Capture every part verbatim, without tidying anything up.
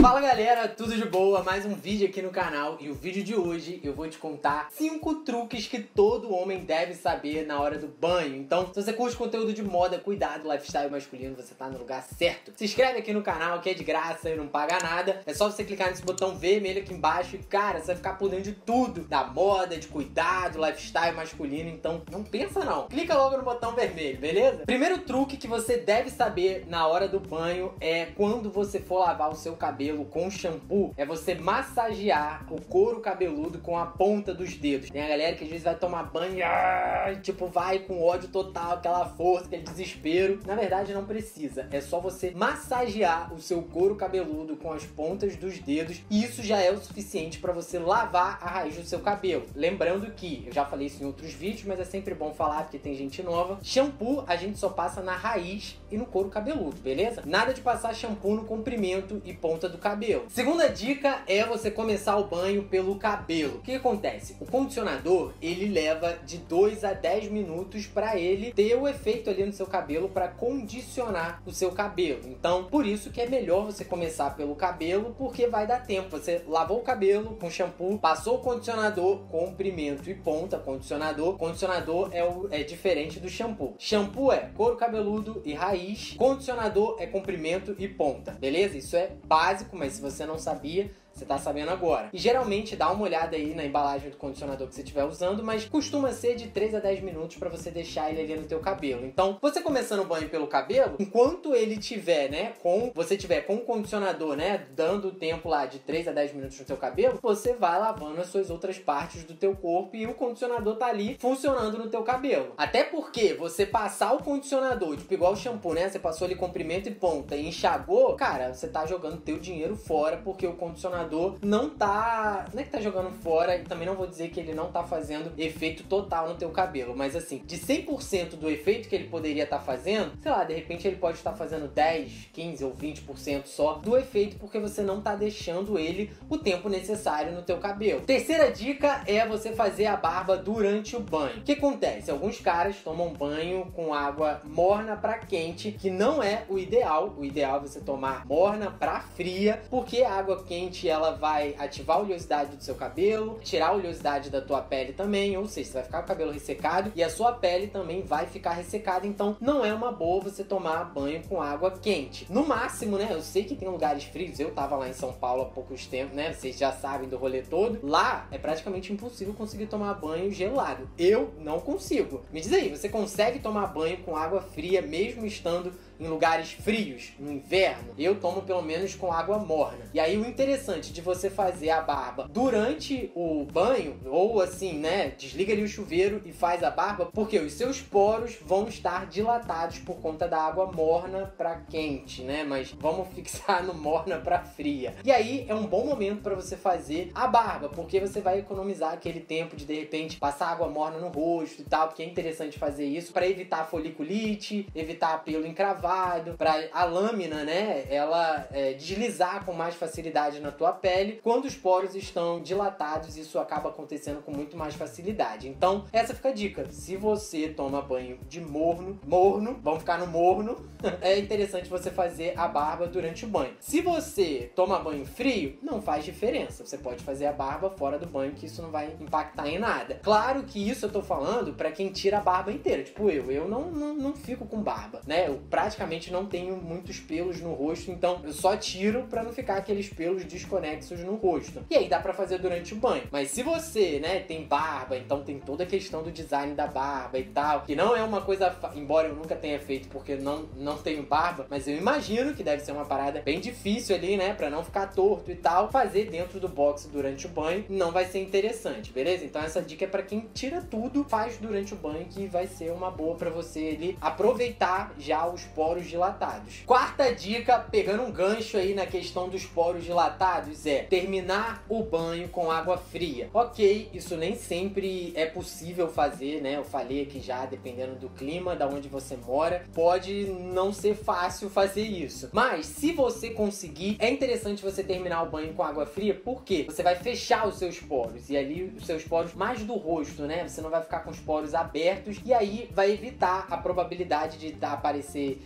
Fala galera, tudo de boa? Mais um vídeo aqui no canal e o vídeo de hoje eu vou te contar cinco truques que todo homem deve saber na hora do banho. Então, se você curte conteúdo de moda, cuidado, lifestyle masculino, você tá no lugar certo. Se inscreve aqui no canal que é de graça e não paga nada. É só você clicar nesse botão vermelho aqui embaixo e, cara, você vai ficar por dentro de tudo, da moda, de cuidado, lifestyle masculino. Então, não pensa não. Clica logo no botão vermelho, beleza? Primeiro truque que você deve saber na hora do banho é quando você for lavar o seu cabelo com shampoo, é você massagear o couro cabeludo com a ponta dos dedos. Tem a galera que às vezes vai tomar banho e tipo, vai com ódio total, aquela força, aquele desespero. Na verdade não precisa, é só você massagear o seu couro cabeludo com as pontas dos dedos e isso já é o suficiente para você lavar a raiz do seu cabelo. Lembrando que, eu já falei isso em outros vídeos, mas é sempre bom falar porque tem gente nova, shampoo a gente só passa na raiz e no couro cabeludo, beleza? Nada de passar shampoo no comprimento e ponta do cabelo. Segunda dica é você começar o banho pelo cabelo. O que acontece? O condicionador, ele leva de dois a dez minutos para ele ter o efeito ali no seu cabelo para condicionar o seu cabelo. Então, por isso que é melhor você começar pelo cabelo, porque vai dar tempo. Você lavou o cabelo com shampoo, passou o condicionador, comprimento e ponta, condicionador. Condicionador é, o, é diferente do shampoo. Shampoo é couro cabeludo e raiz, condicionador é comprimento e ponta, beleza? Isso é básico, mas se você não sabia, você tá sabendo agora. E geralmente dá uma olhada aí na embalagem do condicionador que você estiver usando, mas costuma ser de três a dez minutos para você deixar ele ali no teu cabelo. Então, você começando o banho pelo cabelo, enquanto ele tiver, né, com você tiver com o condicionador, né, dando o tempo lá de três a dez minutos no teu cabelo, você vai lavando as suas outras partes do teu corpo e o condicionador tá ali funcionando no teu cabelo. Até porque você passar o condicionador, tipo igual o shampoo, né, você passou ali comprimento e ponta e enxagou, cara, você tá jogando teu dinheiro fora porque o condicionador não tá... Não é que tá jogando fora, e também não vou dizer que ele não tá fazendo efeito total no teu cabelo, mas assim, de cem por cento do efeito que ele poderia estar tá fazendo, sei lá, de repente ele pode estar tá fazendo dez, quinze ou vinte por cento só do efeito, porque você não tá deixando ele o tempo necessário no teu cabelo. Terceira dica é você fazer a barba durante o banho. O que acontece? Alguns caras tomam banho com água morna pra quente, que não é o ideal. O ideal é você tomar morna pra fria, porque a água quente ela vai ativar a oleosidade do seu cabelo, tirar a oleosidade da tua pele também, ou seja, você vai ficar com o cabelo ressecado e a sua pele também vai ficar ressecada, então não é uma boa você tomar banho com água quente. No máximo, né, eu sei que tem lugares frios, eu tava lá em São Paulo há poucos tempos, né, vocês já sabem do rolê todo, lá é praticamente impossível conseguir tomar banho gelado. Eu não consigo. Me diz aí, você consegue tomar banho com água fria mesmo estando em lugares frios, no inverno? Eu tomo pelo menos com água morna. E aí o interessante de você fazer a barba durante o banho, ou assim, né, desliga ali o chuveiro e faz a barba, porque os seus poros vão estar dilatados por conta da água morna pra quente, né, mas vamos fixar no morna pra fria. E aí é um bom momento para você fazer a barba, porque você vai economizar aquele tempo de de repente passar água morna no rosto e tal, porque é interessante fazer isso para evitar foliculite, evitar pelo encravado, para a lâmina, né, ela é, deslizar com mais facilidade na tua pele. Quando os poros estão dilatados, isso acaba acontecendo com muito mais facilidade. Então, essa fica a dica. Se você toma banho de morno, morno, vamos ficar no morno, é interessante você fazer a barba durante o banho. Se você toma banho frio, não faz diferença. Você pode fazer a barba fora do banho, que isso não vai impactar em nada. Claro que isso eu tô falando para quem tira a barba inteira, tipo eu. Eu não, não, não fico com barba, né? Eu praticamente Praticamente não tenho muitos pelos no rosto, então eu só tiro pra não ficar aqueles pelos desconexos no rosto. E aí dá pra fazer durante o banho. Mas se você, né, tem barba, então tem toda a questão do design da barba e tal, que não é uma coisa, embora eu nunca tenha feito porque não, não tenho barba, mas eu imagino que deve ser uma parada bem difícil ali, né, pra não ficar torto e tal, fazer dentro do box durante o banho não vai ser interessante, beleza? Então essa dica é pra quem tira tudo, faz durante o banho, que vai ser uma boa pra você ali aproveitar já os poros dilatados. Quarta dica, pegando um gancho aí na questão dos poros dilatados, é terminar o banho com água fria. Ok, isso nem sempre é possível fazer, né? Eu falei aqui já, dependendo do clima, da onde você mora, pode não ser fácil fazer isso. Mas se você conseguir, é interessante você terminar o banho com água fria, porque você vai fechar os seus poros, e ali os seus poros mais do rosto, né? Você não vai ficar com os poros abertos, e aí vai evitar a probabilidade de aparecer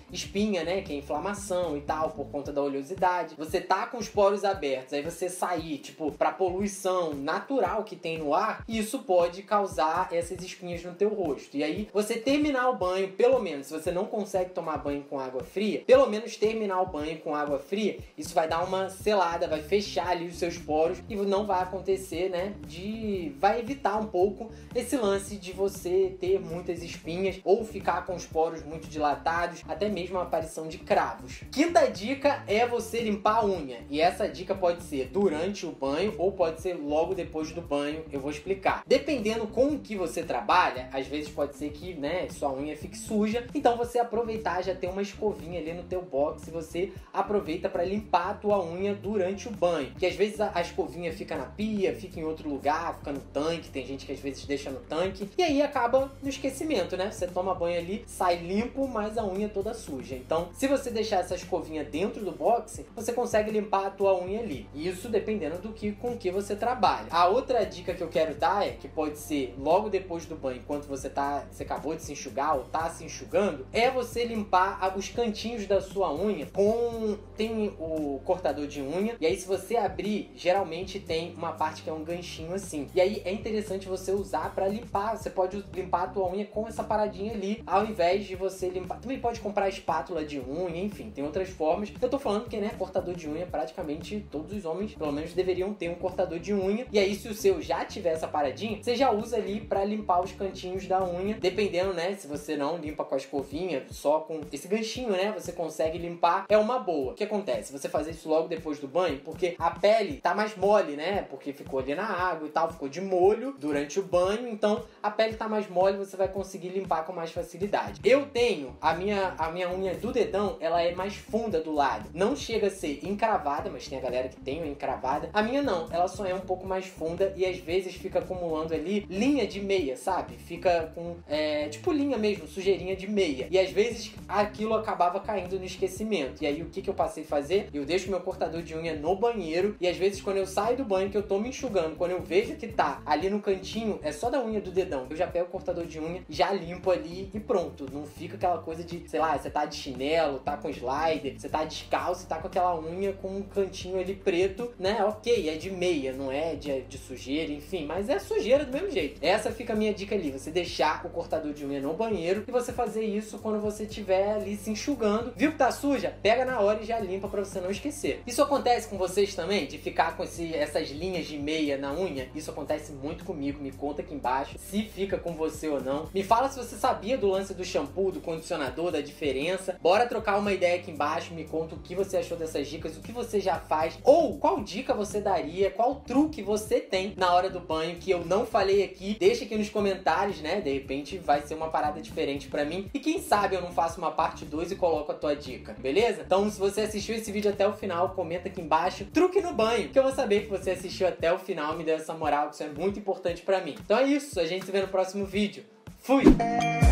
espinha, né, que é inflamação e tal, por conta da oleosidade. Você tá com os poros abertos, aí você sair, tipo, pra poluição natural que tem no ar, isso pode causar essas espinhas no teu rosto. E aí, você terminar o banho, pelo menos, se você não consegue tomar banho com água fria, pelo menos terminar o banho com água fria, isso vai dar uma selada, vai fechar ali os seus poros e não vai acontecer, né, de... vai evitar um pouco esse lance de você ter muitas espinhas ou ficar com os poros muito dilatados, até mesmo a aparição de cravos. Quinta dica é você limpar a unha. E essa dica pode ser durante o banho ou pode ser logo depois do banho, eu vou explicar. Dependendo com o que você trabalha, às vezes pode ser que, né, sua unha fique suja, então você aproveitar, já tem uma escovinha ali no teu box e você aproveita para limpar a tua unha durante o banho. Que às vezes a, a escovinha fica na pia, fica em outro lugar, fica no tanque, tem gente que às vezes deixa no tanque, e aí acaba no esquecimento, né? Você toma banho ali, sai limpo, mas a unha toda suja. Então, se você deixar essa escovinha dentro do box, você consegue limpar a tua unha ali. Isso dependendo do que com que você trabalha. A outra dica que eu quero dar é que pode ser logo depois do banho, enquanto você tá, você acabou de se enxugar ou tá se enxugando, é você limpar os cantinhos da sua unha com... tem o cortador de unha, e aí se você abrir, geralmente tem uma parte que é um ganchinho assim. E aí é interessante você usar para limpar. Você pode limpar a tua unha com essa paradinha ali, ao invés de você limpar. Também pode comprar espátula de unha, enfim, tem outras formas. Eu tô falando que, né, cortador de unha, praticamente todos os homens, pelo menos, deveriam ter um cortador de unha. E aí, se o seu já tiver essa paradinha, você já usa ali para limpar os cantinhos da unha. Dependendo, né, se você não limpa com a escovinha, só com esse ganchinho, né, você consegue limpar, é uma boa. O que acontece? Você fazer isso logo depois do banho, porque a pele tá mais mole, né, porque ficou ali na água e tal, ficou de molho durante o banho, então a pele tá mais mole, você vai conseguir limpar com mais facilidade. Eu tenho a minha, a minha unha do dedão, ela é mais funda do lado. Não chega a ser encravada, mas tem a galera que tem uma encravada. A minha não, ela só é um pouco mais funda e às vezes fica acumulando ali linha de meia, sabe? Fica com, é, tipo linha mesmo, sujeirinha de meia. E às vezes aquilo acabava caindo no esquecimento. E aí o que que eu passei a fazer? Eu deixo meu cortador de unha no banheiro e às vezes quando eu saio do banho, que eu tô me enxugando, quando eu vejo que tá ali no cantinho, é só da unha do dedão, eu já pego o cortador de unha, já limpo ali e pronto. Não fica aquela coisa de, sei lá, você tá de chinelo, tá com slider, você tá descalço, tá com aquela unha com um cantinho ali preto, né? Ok, é de meia, não é de, de sujeira, enfim, mas é sujeira do mesmo jeito. Essa fica a minha dica ali, você deixar o cortador de unha no banheiro e você fazer isso quando você estiver ali se enxugando. Viu que tá suja? Pega na hora e já limpa pra você não esquecer. Isso acontece com vocês também? De ficar com esse, essas linhas de meia na unha? Isso acontece muito comigo, me conta aqui embaixo se fica com você ou não. Me fala se você sabia do lance do shampoo, do condicionador, da diferença. Bora trocar uma ideia aqui embaixo, me conta o que você achou dessas dicas, o que você já faz, ou qual dica você daria, qual truque você tem na hora do banho que eu não falei aqui. Deixa aqui nos comentários, né? De repente vai ser uma parada diferente pra mim. E quem sabe eu não faço uma parte dois e coloco a tua dica, beleza? Então, se você assistiu esse vídeo até o final, comenta aqui embaixo, truque no banho, que eu vou saber que você assistiu até o final, me deu essa moral, que isso é muito importante pra mim. Então é isso, a gente se vê no próximo vídeo. Fui!